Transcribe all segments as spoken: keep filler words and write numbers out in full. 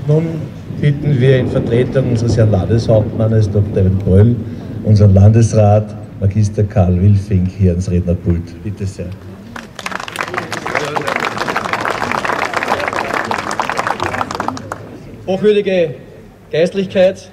Nun bitten wir in Vertretung unseres Herrn Landeshauptmannes Doktor Erwin Bröll, unseren Landesrat Magister Karl Wilfink hier ans Rednerpult. Bitte sehr. Hochwürdige Geistlichkeit,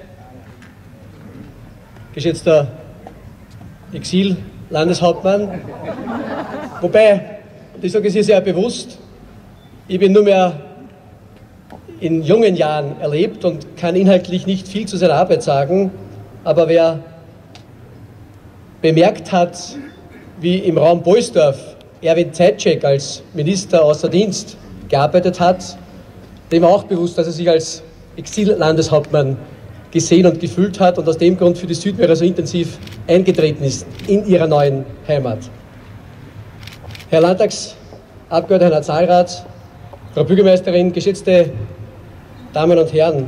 geschätzter Exil-Landeshauptmann, wobei, das sage ich hier sehr bewusst, ich bin nur mehr in jungen Jahren erlebt und kann inhaltlich nicht viel zu seiner Arbeit sagen, aber wer bemerkt hat, wie im Raum Boisdorf Erwin Zeitschek als Minister außer Dienst gearbeitet hat, dem war auch bewusst, dass er sich als Exil-Landeshauptmann gesehen und gefühlt hat und aus dem Grund für die Südmärer so intensiv eingetreten ist in ihrer neuen Heimat. Herr Landtagsabgeordneter, Herr Nationalrat, Frau Bürgermeisterin, geschätzte Damen und Herren,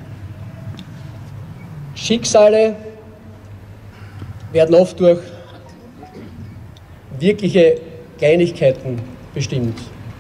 Schicksale werden oft durch wirkliche Kleinigkeiten bestimmt.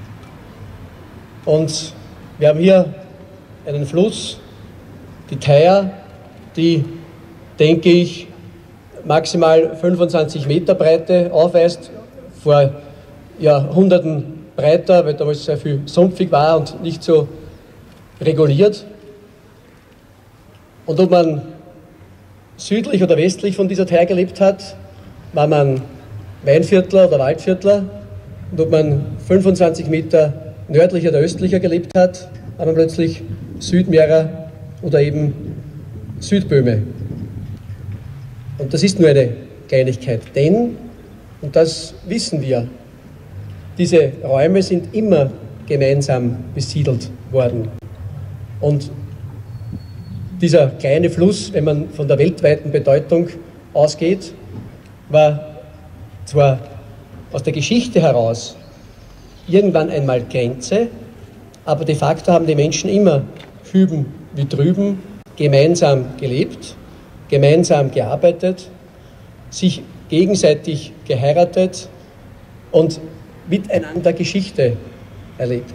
Und wir haben hier einen Fluss, die Thaya, die, denke ich, maximal fünfundzwanzig Meter Breite aufweist, vor Jahrhunderten breiter, weil damals sehr viel sumpfig war und nicht so reguliert. Und ob man südlich oder westlich von dieser Thaya gelebt hat, war man Weinviertler oder Waldviertler. Und ob man fünfundzwanzig Meter nördlicher oder östlicher gelebt hat, war man plötzlich Südmärer oder eben Südböhme. Und das ist nur eine Kleinigkeit, denn, und das wissen wir, diese Räume sind immer gemeinsam besiedelt worden. Und dieser kleine Fluss, wenn man von der weltweiten Bedeutung ausgeht, war zwar aus der Geschichte heraus irgendwann einmal Grenze, aber de facto haben die Menschen immer hüben wie drüben gemeinsam gelebt, gemeinsam gearbeitet, sich gegenseitig geheiratet und miteinander Geschichte erlebt.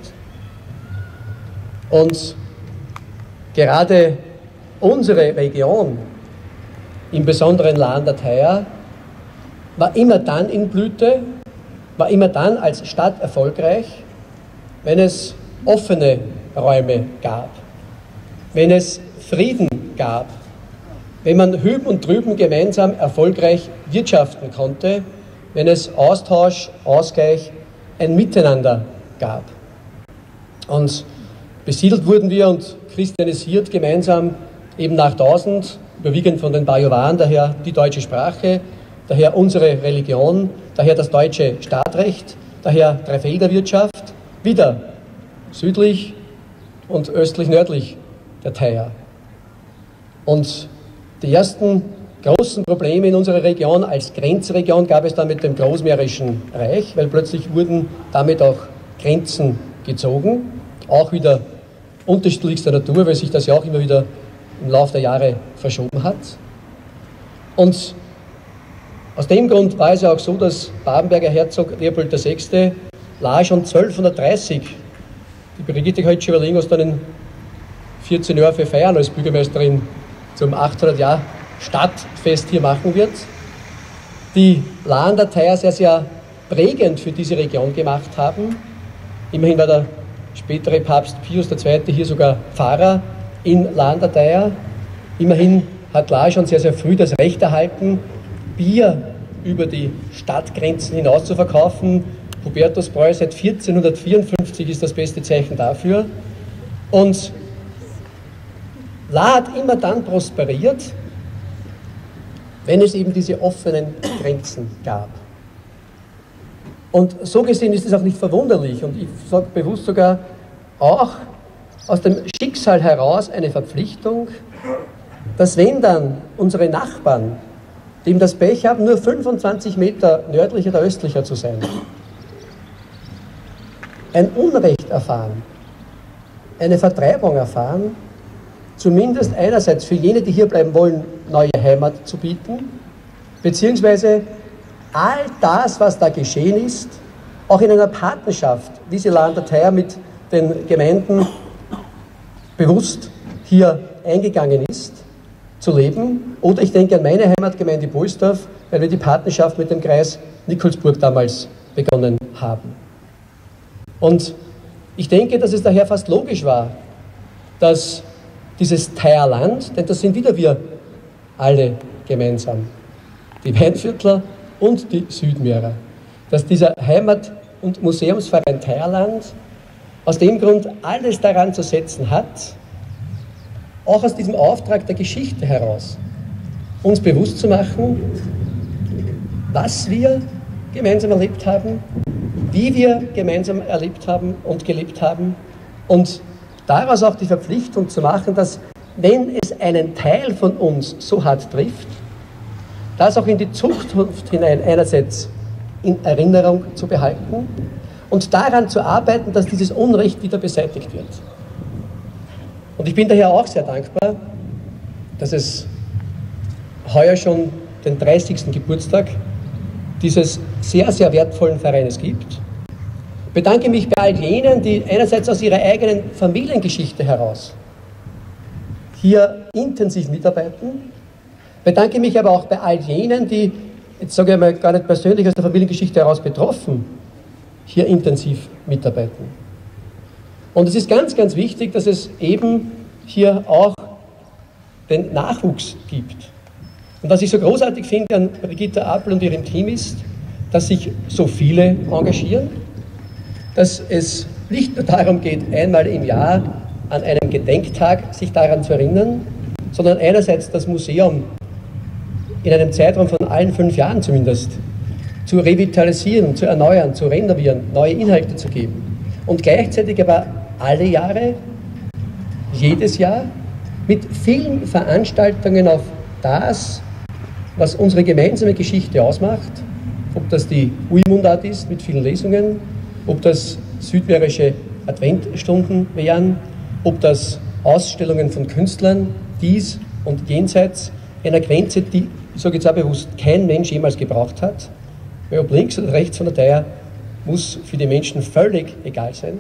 Und gerade unsere Region, im besonderen Land der Thaya, war immer dann in Blüte, war immer dann als Stadt erfolgreich, wenn es offene Räume gab, wenn es Frieden gab, wenn man hüben und drüben gemeinsam erfolgreich wirtschaften konnte, wenn es Austausch, Ausgleich, ein Miteinander gab. Und besiedelt wurden wir und christianisiert gemeinsam eben nach tausend, überwiegend von den Bajuwaren, daher die deutsche Sprache, daher unsere Religion, daher das deutsche Stadtrecht, daher Dreifelderwirtschaft, wieder südlich und östlich-nördlich der Thaya. Und die ersten großen Probleme in unserer Region als Grenzregion gab es dann mit dem Großmährischen Reich, weil plötzlich wurden damit auch Grenzen gezogen, auch wieder unterschiedlichster Natur, weil sich das ja auch immer wieder im Laufe der Jahre verschoben hat. Und aus dem Grund war es ja auch so, dass Babenberger Herzog Leopold der Sechste la schon zwölfhundertdreißig, die Brigitte Holtschewer-Ling, was dann in vierzehn Jahren für Feiern als Bürgermeisterin zum achthundert Jahr Stadtfest hier machen wird, die Lahn der Thaya sehr, sehr prägend für diese Region gemacht haben. Immerhin war der spätere Papst Pius der Zweite hier sogar Pfarrer in Lahn der Thaya. Immerhin hat La schon sehr, sehr früh das Recht erhalten, Bier über die Stadtgrenzen hinaus zu verkaufen. Hubertusbräu seit vierzehnhundertvierundfünfzig ist das beste Zeichen dafür. Und La hat immer dann prosperiert, wenn es eben diese offenen Grenzen gab. Und so gesehen ist es auch nicht verwunderlich und ich sage bewusst sogar auch aus dem Schicksal heraus eine Verpflichtung, dass wenn dann unsere Nachbarn, die eben das Pech haben, nur fünfundzwanzig Meter nördlicher oder östlicher zu sein, ein Unrecht erfahren, eine Vertreibung erfahren, zumindest einerseits für jene, die hier bleiben wollen, neue Heimat zu bieten, beziehungsweise all das, was da geschehen ist, auch in einer Partnerschaft, wie sie Lahn der Thaya mit den Gemeinden bewusst hier eingegangen ist, zu leben. Oder ich denke an meine Heimatgemeinde Bohlsdorf, weil wir die Partnerschaft mit dem Kreis Nikolsburg damals begonnen haben. Und ich denke, dass es daher fast logisch war, dass dieses Teierland, denn das sind wieder wir alle gemeinsam, die Weinviertler und die Südmährer, dass dieser Heimat- und Museumsverein Teierland aus dem Grund alles daran zu setzen hat, auch aus diesem Auftrag der Geschichte heraus, uns bewusst zu machen, was wir gemeinsam erlebt haben, wie wir gemeinsam erlebt haben und gelebt haben und daraus auch die Verpflichtung zu machen, dass, wenn es einen Teil von uns so hart trifft, das auch in die Zukunft hinein einerseits in Erinnerung zu behalten und daran zu arbeiten, dass dieses Unrecht wieder beseitigt wird. Und ich bin daher auch sehr dankbar, dass es heuer schon den dreißigsten Geburtstag dieses sehr, sehr wertvollen Vereines gibt. Ich bedanke mich bei all jenen, die einerseits aus ihrer eigenen Familiengeschichte heraus hier intensiv mitarbeiten. Ich bedanke mich aber auch bei all jenen, die, jetzt sage ich mal gar nicht persönlich aus der Familiengeschichte heraus betroffen, hier intensiv mitarbeiten. Und es ist ganz, ganz wichtig, dass es eben hier auch den Nachwuchs gibt. Und was ich so großartig finde an Brigitte Appel und ihrem Team ist, dass sich so viele engagieren, dass es nicht nur darum geht, einmal im Jahr an einem Gedenktag sich daran zu erinnern, sondern einerseits das Museum in einem Zeitraum von allen fünf Jahren zumindest zu revitalisieren, zu erneuern, zu renovieren, neue Inhalte zu geben. Und gleichzeitig aber alle Jahre, jedes Jahr, mit vielen Veranstaltungen auf das, was unsere gemeinsame Geschichte ausmacht, ob das die Ui-Mundart ist mit vielen Lesungen, ob das südmährische Adventstunden wären, ob das Ausstellungen von Künstlern, dies und jenseits einer Grenze, die, ich sage jetzt auch bewusst, kein Mensch jemals gebraucht hat, weil ob links oder rechts von der Theier muss für die Menschen völlig egal sein.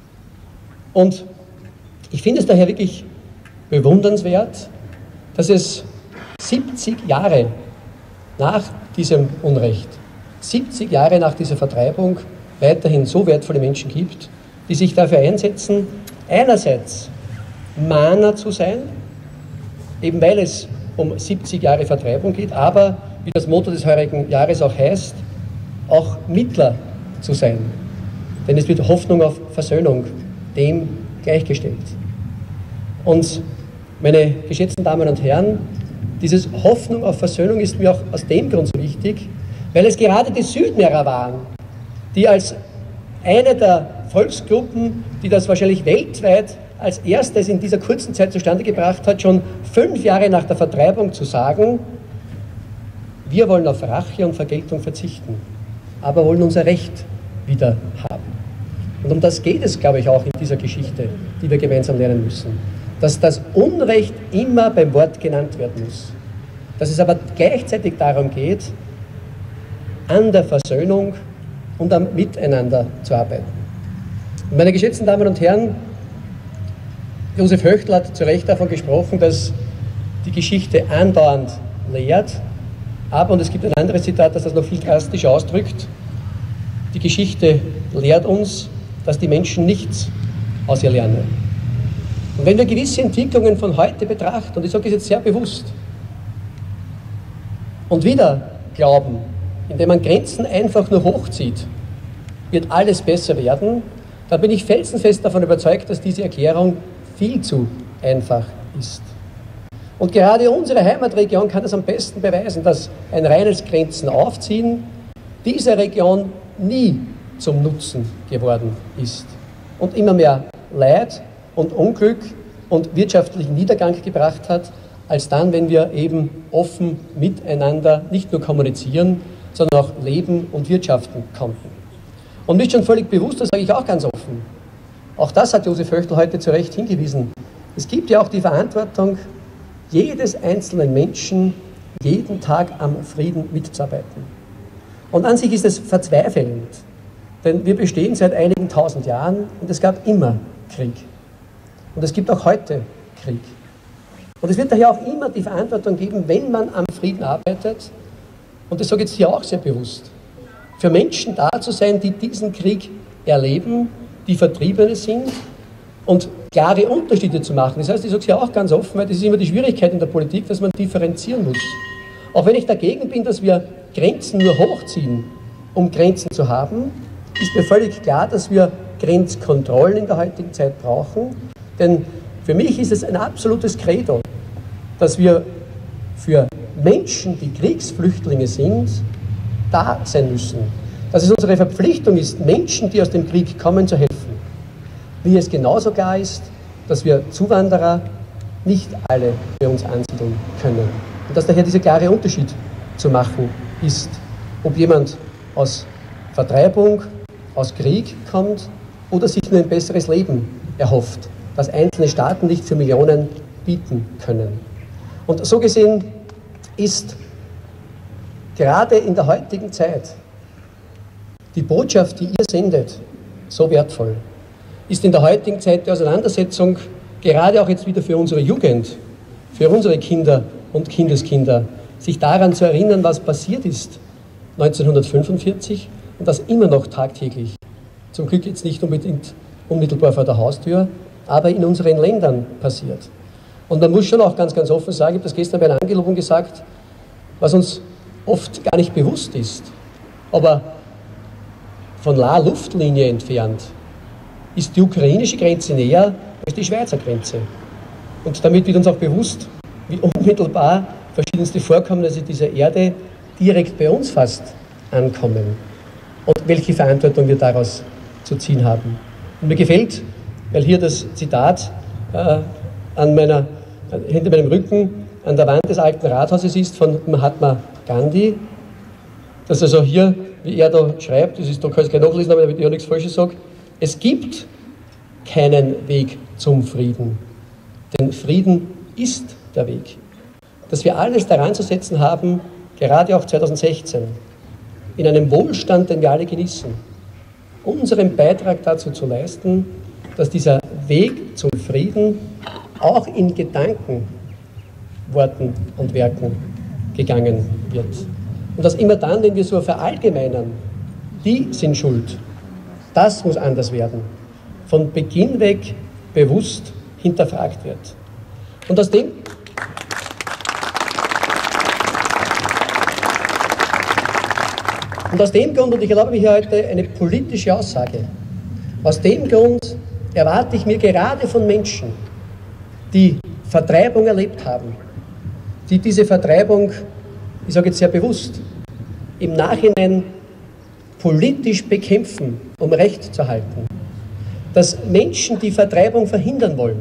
Und ich finde es daher wirklich bewundernswert, dass es siebzig Jahre nach diesem Unrecht, siebzig Jahre nach dieser Vertreibung weiterhin so wertvolle Menschen gibt, die sich dafür einsetzen, einerseits Mahner zu sein, eben weil es um siebzig Jahre Vertreibung geht, aber, wie das Motto des heurigen Jahres auch heißt, auch Mittler zu sein. Denn es wird Hoffnung auf Versöhnung dem gleichgestellt. Und meine geschätzten Damen und Herren, dieses Hoffnung auf Versöhnung ist mir auch aus dem Grund so wichtig, weil es gerade die Südmährer waren, die als eine der Volksgruppen, die das wahrscheinlich weltweit als erstes in dieser kurzen Zeit zustande gebracht hat, schon fünf Jahre nach der Vertreibung zu sagen, wir wollen auf Rache und Vergeltung verzichten, aber wollen unser Recht wieder haben. Und um das geht es, glaube ich, auch in dieser Geschichte, die wir gemeinsam lernen müssen. Dass das Unrecht immer beim Wort genannt werden muss. Dass es aber gleichzeitig darum geht, an der Versöhnung und am Miteinander zu arbeiten. Und meine geschätzten Damen und Herren, Josef Höchtl hat zu Recht davon gesprochen, dass die Geschichte andauernd lehrt, aber, und es gibt ein anderes Zitat, das das noch viel drastischer ausdrückt, die Geschichte lehrt uns, dass die Menschen nichts aus ihr lernen. Und wenn wir gewisse Entwicklungen von heute betrachten, und ich sage das jetzt sehr bewusst, und wieder glauben, indem man Grenzen einfach nur hochzieht, wird alles besser werden, dann bin ich felsenfest davon überzeugt, dass diese Erklärung viel zu einfach ist. Und gerade unsere Heimatregion kann das am besten beweisen, dass ein reines Grenzenaufziehen dieser Region nie zum Nutzen geworden ist und immer mehr Leid und Unglück und wirtschaftlichen Niedergang gebracht hat, als dann, wenn wir eben offen miteinander nicht nur kommunizieren, sondern auch leben und wirtschaften konnten. Und mir ist schon völlig bewusst, das sage ich auch ganz offen, auch das hat Josef Höchtl heute zu Recht hingewiesen, es gibt ja auch die Verantwortung jedes einzelnen Menschen, jeden Tag am Frieden mitzuarbeiten. Und an sich ist es verzweifelnd, denn wir bestehen seit einigen tausend Jahren und es gab immer Krieg. Und es gibt auch heute Krieg. Und es wird daher auch immer die Verantwortung geben, wenn man am Frieden arbeitet, und das sage ich jetzt hier auch sehr bewusst, für Menschen da zu sein, die diesen Krieg erleben, die Vertriebene sind, und klare Unterschiede zu machen. Das heißt, ich sage es ja auch ganz offen, weil das ist immer die Schwierigkeit in der Politik, dass man differenzieren muss. Auch wenn ich dagegen bin, dass wir Grenzen nur hochziehen, um Grenzen zu haben, ist mir völlig klar, dass wir Grenzkontrollen in der heutigen Zeit brauchen. Denn für mich ist es ein absolutes Credo, dass wir für Menschen, die Kriegsflüchtlinge sind, da sein müssen. Dass es unsere Verpflichtung ist, Menschen, die aus dem Krieg kommen, zu helfen. Wie es genauso klar ist, dass wir Zuwanderer nicht alle bei uns ansiedeln können. Und dass daher dieser klare Unterschied zu machen ist, ob jemand aus Vertreibung, aus Krieg kommt oder sich nur ein besseres Leben erhofft, das einzelne Staaten nicht für Millionen bieten können. Und so gesehen ist gerade in der heutigen Zeit die Botschaft, die ihr sendet, so wertvoll. Ist in der heutigen Zeit die Auseinandersetzung, gerade auch jetzt wieder für unsere Jugend, für unsere Kinder und Kindeskinder, sich daran zu erinnern, was passiert ist neunzehnhundertfünfundvierzig und das immer noch tagtäglich, zum Glück jetzt nicht unbedingt unmittelbar vor der Haustür, aber in unseren Ländern passiert. Und man muss schon auch ganz, ganz offen sagen, ich habe das gestern bei einer Angelobung gesagt, was uns oft gar nicht bewusst ist, aber von La Luftlinie entfernt ist die ukrainische Grenze näher als die Schweizer Grenze. Und damit wird uns auch bewusst, wie unmittelbar verschiedenste Vorkommnisse dieser Erde direkt bei uns fast ankommen und welche Verantwortung wir daraus zu ziehen haben. Und mir gefällt, weil hier das Zitat äh, an meiner, hinter meinem Rücken an der Wand des alten Rathauses ist von Mahatma Gandhi, dass also hier, wie er da schreibt, das ist, da kann ich gleich nachlesen, aber damit ich auch nichts Falsches sage, es gibt keinen Weg zum Frieden, denn Frieden ist der Weg. Dass wir alles daran zu setzen haben, gerade auch zweitausendsechzehn, in einem Wohlstand, den wir alle genießen, unseren Beitrag dazu zu leisten, dass dieser Weg zum Frieden auch in Gedanken, Worten und Werken gegangen wird. Und dass immer dann, wenn wir so verallgemeinern, die sind schuld, das muss anders werden, von Beginn weg bewusst hinterfragt wird. Und aus dem Und aus dem Grund, und ich erlaube mir hier heute eine politische Aussage, aus dem Grund erwarte ich mir gerade von Menschen, die Vertreibung erlebt haben, die diese Vertreibung, ich sage jetzt sehr bewusst, im Nachhinein politisch bekämpfen, um Recht zu halten, dass Menschen, die Vertreibung verhindern wollen,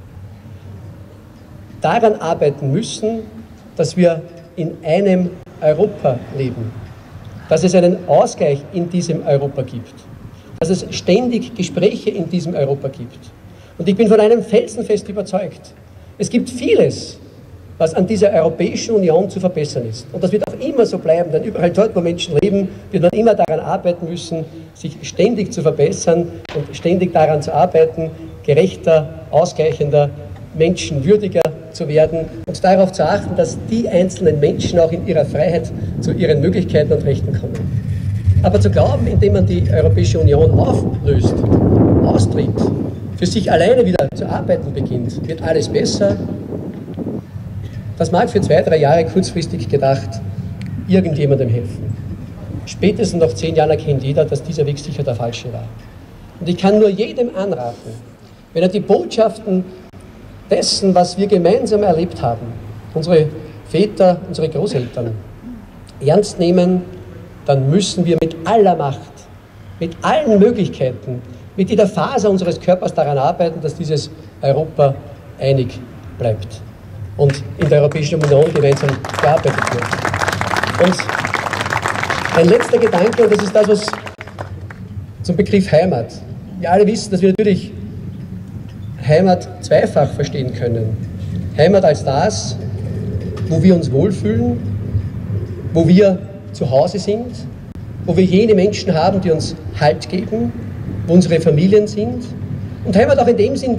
daran arbeiten müssen, dass wir in einem Europa leben, dass es einen Ausgleich in diesem Europa gibt, dass es ständig Gespräche in diesem Europa gibt. Und ich bin von einem felsenfest überzeugt, es gibt vieles, was an dieser Europäischen Union zu verbessern ist. Und das wird auch immer so bleiben, denn überall dort, wo Menschen leben, wird man immer daran arbeiten müssen, sich ständig zu verbessern und ständig daran zu arbeiten, gerechter, ausgleichender, menschenwürdiger zu werden und darauf zu achten, dass die einzelnen Menschen auch in ihrer Freiheit zu ihren Möglichkeiten und Rechten kommen. Aber zu glauben, indem man die Europäische Union auflöst, austritt, für sich alleine wieder zu arbeiten beginnt, wird alles besser. Das mag für zwei, drei Jahre kurzfristig gedacht irgendjemandem helfen. Spätestens nach zehn Jahren erkennt jeder, dass dieser Weg sicher der falsche war. Und ich kann nur jedem anraten, wenn er die Botschaften dessen, was wir gemeinsam erlebt haben, unsere Väter, unsere Großeltern, ernst nehmen, dann müssen wir mit aller Macht, mit allen Möglichkeiten, mit jeder Faser unseres Körpers daran arbeiten, dass dieses Europa einig bleibt und in der Europäischen Union gemeinsam gearbeitet wird. Und ein letzter Gedanke, und das ist das, was zum Begriff Heimat. Wir alle wissen, dass wir natürlich Heimat zweifach verstehen können. Heimat als das, wo wir uns wohlfühlen, wo wir zu Hause sind, wo wir jene Menschen haben, die uns Halt geben, wo unsere Familien sind. Und Heimat auch in dem Sinn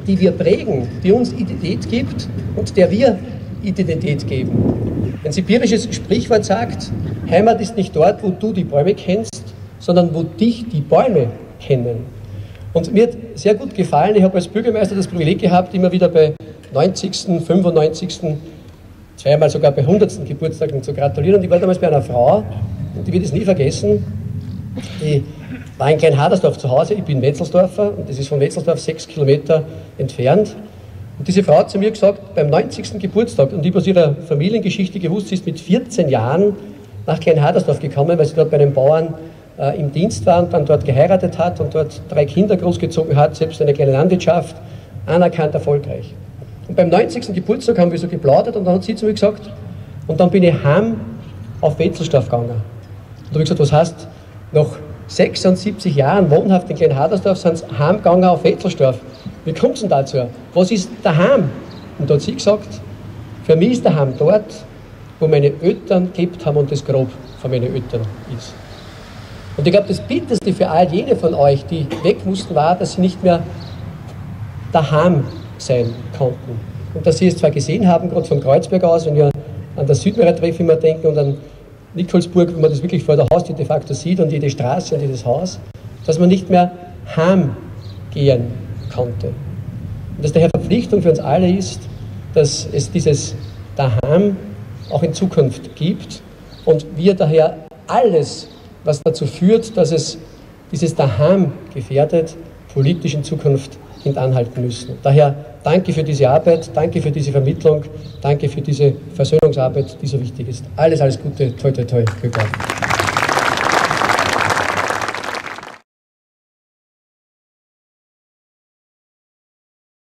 die wir prägen, die uns Identität gibt und der wir Identität geben. Ein sibirisches Sprichwort sagt, Heimat ist nicht dort, wo du die Bäume kennst, sondern wo dich die Bäume kennen. Und mir hat sehr gut gefallen, ich habe als Bürgermeister das Privileg gehabt, immer wieder bei neunzigsten, fünfundneunzigsten, zweimal sogar bei hundertsten Geburtstagen zu gratulieren. Und ich war damals bei einer Frau, und ich werde es nie vergessen, die war in Kleinhadersdorf zu Hause, ich bin Wetzelsdorfer und das ist von Wetzelsdorf sechs Kilometer entfernt. Und diese Frau hat zu mir gesagt, beim neunzigsten Geburtstag, und ich habe aus ihrer Familiengeschichte gewusst, sie ist mit vierzehn Jahren nach Kleinhadersdorf gekommen, weil sie dort bei einem Bauern äh, im Dienst war und dann dort geheiratet hat und dort drei Kinder großgezogen hat, selbst eine kleine Landwirtschaft, anerkannt erfolgreich. Und beim neunzigsten Geburtstag haben wir so geplaudert und dann hat sie zu mir gesagt, und dann bin ich heim auf Wetzelsdorf gegangen. Und da habe ich gesagt, was heißt, nach sechsundsiebzig Jahren wohnhaft in Kleinhadersdorf sind sie heimgegangen auf Wetzelsdorf. Wie kommt es denn dazu? Was ist daheim? Und da hat sie gesagt, für mich ist daheim dort, wo meine Eltern gelebt haben und das Grab von meinen Eltern ist. Und ich glaube, das Bitterste für all jene von euch, die weg mussten, war, dass sie nicht mehr daheim sein konnten. Und dass sie es zwar gesehen haben, gerade von Kreuzberg aus, wenn wir an das Südmeer Treff immer denken und an Nikolsburg, wenn man das wirklich vor der Haustür de facto sieht und jede Straße und jedes Haus, dass man nicht mehr heimgehen konnte. Und dass daher Verpflichtung für uns alle ist, dass es dieses Daheim auch in Zukunft gibt und wir daher alles, was dazu führt, dass es dieses Daheim gefährdet, politisch in Zukunft hintanhalten müssen. Daher danke für diese Arbeit, danke für diese Vermittlung, danke für diese Versöhnungsarbeit, die so wichtig ist. Alles, alles Gute, toi, toi, toi, Glück auf.